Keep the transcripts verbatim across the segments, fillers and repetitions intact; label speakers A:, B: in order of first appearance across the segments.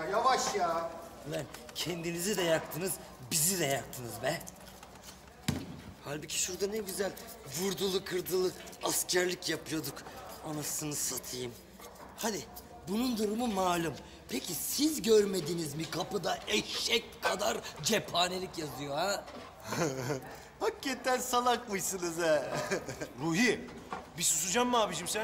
A: yavaş ya.
B: Ulan kendinizi de yaktınız, bizi de yaktınız be. Halbuki şurada ne güzel vurdulu kırdılı askerlik yapıyorduk. Anasını satayım. Hadi bunun durumu malum. Peki siz görmediniz mi kapıda eşek kadar cephanelik yazıyor ha?
A: Hakikaten salakmışsınız ha.
C: Ruhi, bir susacak mı abicim sen?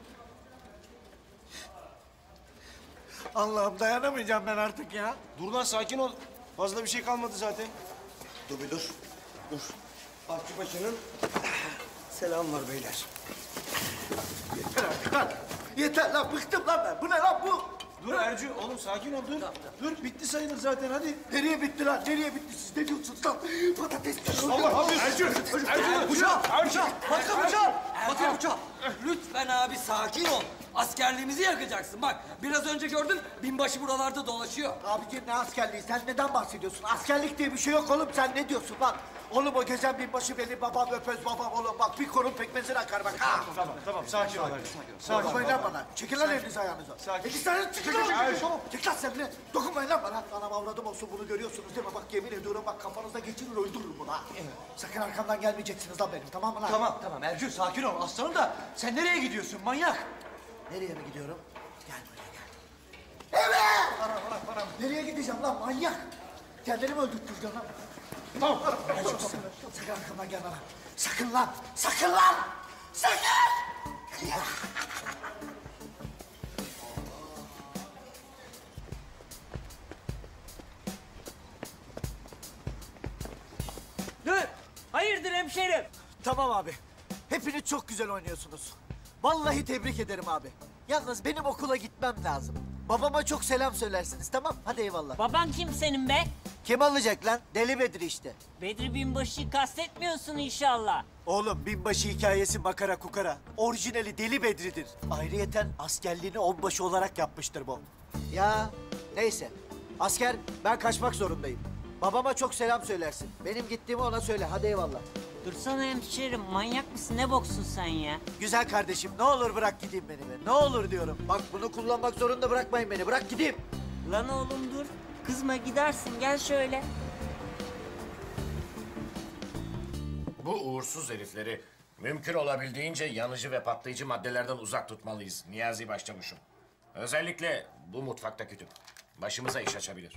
A: Allah'ım dayanamayacağım ben artık ya.
C: Dur lan sakin ol. Fazla bir şey kalmadı zaten.
A: Dur bir dur. Dur. Akçıbaşı'nın selam var beyler. Yeter artık lan. Yeter lan bıktım lan ben. Bu ne lan bu?
C: Dur Ercü, oğlum sakin ol dur. Dur bitti sayılır zaten hadi.
A: Nereye bitti lan? Nereye bitti? Siz ne diyorsunuz lan? Patates düşürdü.
C: Allah Allah. Ercü, Ercü.
B: Bıçak, bıçak, bakın bıçak. Bakın bıçak. Lütfen abi sakin ol. Askerliğimizi yakacaksın. Bak biraz önce gördün binbaşı buralarda dolaşıyor.
A: Abiciğim ne askerliği? Sen neden bahsediyorsun? Askerlik diye bir şey yok oğlum. Sen ne diyorsun lan? Oğlum o gezen binbaşı benim babam, öpöz babam oğlum. Bak bir korun pekmezine akar bak ha.
C: Tamam tamam sakin ol Ercü. Sakin ol.
A: Dokunmayın lan bana. Çekil lan elinizi ayağınıza.
C: Sakin.
A: İki tane çıkın lan. Çek lan sen de. Dokunmayın lan bana. Anam avradım olsun bunu görüyorsunuz değil mi? Bak yemin ediyorum bak kafanızda geçirir öldürürüm bunu ha. Sakın arkamdan gelmeyeceksiniz lan benim tamam mı lan?
D: Tamam tamam Ercü sakin ol aslanım da sen nereye gidiyorsun manyak?
A: Nereye mi gidiyorum? Gel buraya gel. Evet! Bana bana bana. Nereye gideceğim lan manyak? Kendini mi öldürteceksin lan? Tamam. Ben çok sakın. Sakın arkamdan gel bana. Sakın lan. Sakın lan. Sakın.
B: Dur. Hayırdır hemşerim?
A: Tamam abi. Hepiniz çok güzel oynuyorsunuz. Vallahi tebrik ederim abi. Yalnız benim okula gitmem lazım. Babama çok selam söylersiniz tamam? Hadi eyvallah.
E: Baban kim senin be?
A: Kim alacak lan? Deli Bedri işte.
E: Bedri Binbaşı'yı kastetmiyorsun inşallah.
A: Oğlum binbaşı hikayesi makara kukara. Orijinali Deli Bedri'dir. Ayrıyeten askerliğini onbaşı olarak yapmıştır bu. Ya neyse. Asker ben kaçmak zorundayım. Babama çok selam söylersin. Benim gittiğimi ona söyle. Hadi eyvallah.
E: Dursana hemşerim, manyak mısın? Ne boksun sen ya?
A: Güzel kardeşim ne olur bırak gideyim beni be. Ne olur diyorum. Bak bunu kullanmak zorunda bırakmayın beni. Bırak gideyim.
E: Lan oğlum dur. Kızma gidersin, gel şöyle.
F: Bu uğursuz herifleri mümkün olabildiğince yanıcı ve patlayıcı maddelerden uzak tutmalıyız Niyazi Başçavuşum. Özellikle bu mutfakta kütük. Başımıza iş açabilir.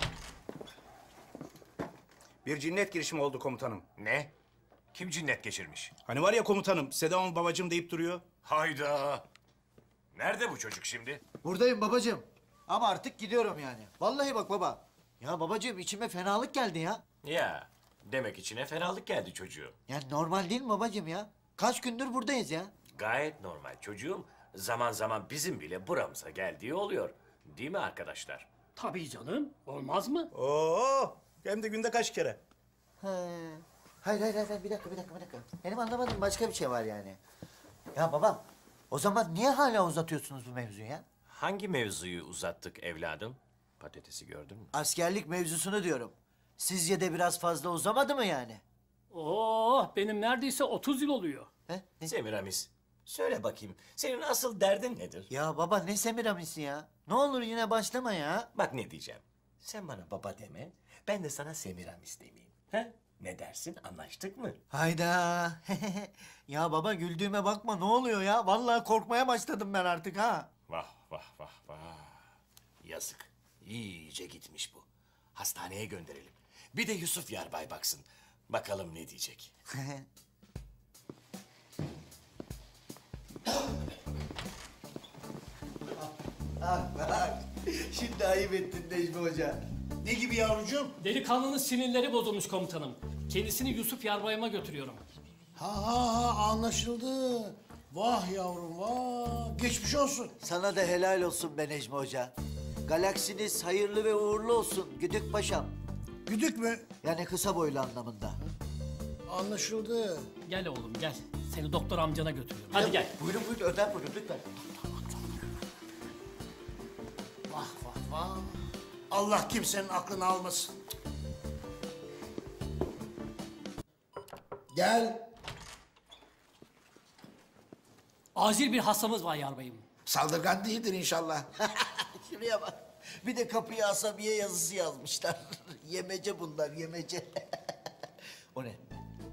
G: Bir cinnet girişimi oldu komutanım.
F: Ne? Kim cinnet geçirmiş?
G: Hani var ya komutanım, Sedam'ın babacığım deyip duruyor.
F: Hayda! Nerede bu çocuk şimdi?
A: Buradayım babacığım. Ama artık gidiyorum yani. Vallahi bak baba. Ya babacığım içime fenalık geldi ya.
F: Ya, demek içine fenalık geldi çocuğum.
A: Yani normal değil mi babacığım ya? Kaç gündür buradayız ya.
F: Gayet normal çocuğum. Zaman zaman bizim bile buramıza geldiği oluyor. Değil mi arkadaşlar?
H: Tabii canım. Olmaz mı?
G: Oo, hem de günde kaç kere?
A: He. Hayır hayır hayır bir dakika bir dakika bir dakika. Benim anlamadığım başka bir şey var yani. Ya babam o zaman niye hala uzatıyorsunuz bu mevzuyu ya?
F: Hangi mevzuyu uzattık evladım? Patatesi gördün mü?
A: Askerlik mevzusunu diyorum. Sizce de biraz fazla uzamadı mı yani?
H: Oo, benim neredeyse otuz yıl oluyor.
A: He? Ne?
F: Semiramis, söyle bakayım. Senin asıl derdin nedir?
A: Ya baba ne Semiramisi ya? Ne olur yine başlama ya.
F: Bak ne diyeceğim. Sen bana baba deme, ben de sana Semiramis demeyeyim. He? Ne dersin, anlaştık mı?
A: Hayda. Ya baba güldüğüme bakma ne oluyor ya? Vallahi korkmaya başladım ben artık ha.
F: Vah vah vah vah. Yazık. İyice gitmiş bu. Hastaneye gönderelim. Bir de Yusuf Yarbay baksın. Bakalım ne diyecek.
A: Şimdi ayıp ettin Necmi Hoca.
G: Ne gibi yavrucuğum?
H: Delikanlının sinirleri bozulmuş komutanım. Kendisini Yusuf Yarbay'ıma götürüyorum.
I: Ha ha ha anlaşıldı. Vah yavrum vah. Geçmiş olsun.
A: Sana da helal olsun be Necmi Hoca. Galaksiniz hayırlı ve uğurlu olsun Güdük Paşam.
I: Güdük mü?
A: Yani kısa boylu anlamında.
I: Anlaşıldı.
H: Gel oğlum gel. Seni doktor amcana götürüyorum. Hadi gel.
A: Buyurun buyurun önden buyurun lütfen.
I: Vah vah vah. Allah kimsenin aklını almasın. Gel.
H: Acil bir hastamız var yarbayım.
I: Saldırgan değildir inşallah.
A: Şuraya bak. Bir de kapıya asabiye yazısı yazmışlar. Yemece bunlar, yemece. O ne?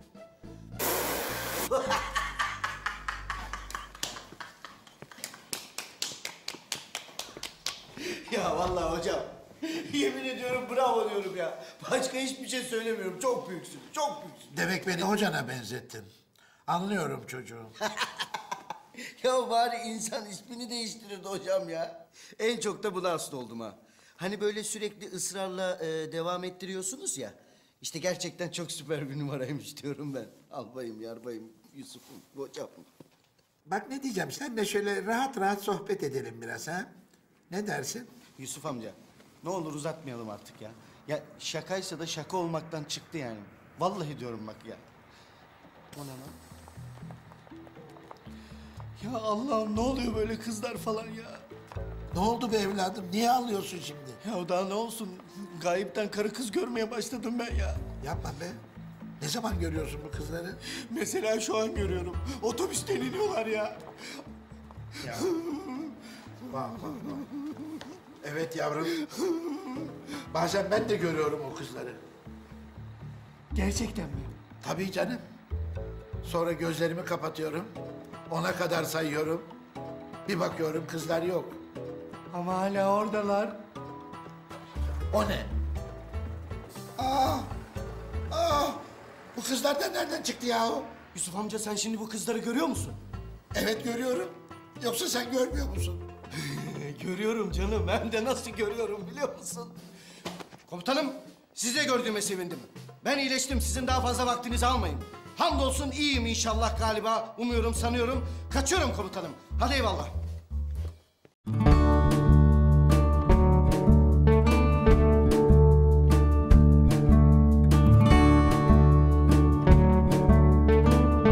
A: Ya vallahi hocam, yemin ediyorum bravo diyorum ya. Başka hiçbir şey söylemiyorum. Çok büyüksün, çok büyüksün.
I: Demek beni hocana benzettin. Anlıyorum çocuğum.
A: Ya bari insan ismini değiştirirdi hocam ya. En çok da buna hasta oldum ha. Hani böyle sürekli ısrarla e, devam ettiriyorsunuz ya. İşte gerçekten çok süper bir numaraymış diyorum ben. Albayım, yarbayım, Yusuf'um, hocam.
I: Bak ne diyeceğim, sen de şöyle rahat rahat sohbet edelim biraz ha. Ne dersin?
A: Yusuf amca, ne olur uzatmayalım artık ya. Ya şakaysa da şaka olmaktan çıktı yani. Vallahi diyorum bak ya. O ne lan? Ya Allah'ım ne oluyor böyle kızlar falan ya?
I: Ne oldu be evladım, niye ağlıyorsun şimdi?
A: Ya daha ne olsun? Gayipten karı kız görmeye başladım ben ya.
I: Yapma be. Ne zaman görüyorsun bu kızları?
A: Mesela şu an görüyorum. Otobüsten iniyorlar ya.
I: Ya. Bak, bak, bak. Evet yavrum. Bazen ben de görüyorum o kızları.
A: Gerçekten mi?
I: Tabii canım. Sonra gözlerimi kapatıyorum. Ona kadar sayıyorum. Bir bakıyorum kızlar yok.
A: Ama hala oradalar.
I: O ne? Aa! Aa! Bu kızlar da nereden çıktı yahu?
A: Yusuf amca sen şimdi bu kızları görüyor musun?
I: Evet görüyorum. Yoksa sen görmüyor musun?
A: Görüyorum canım. Hem de nasıl görüyorum biliyor musun? Komutanım, sizi de gördüğüme sevindim. Ben iyileştim. Sizin daha fazla vaktinizi almayın. Hamdolsun iyiyim inşallah galiba. Umuyorum, sanıyorum. Kaçıyorum komutanım. Hadi eyvallah.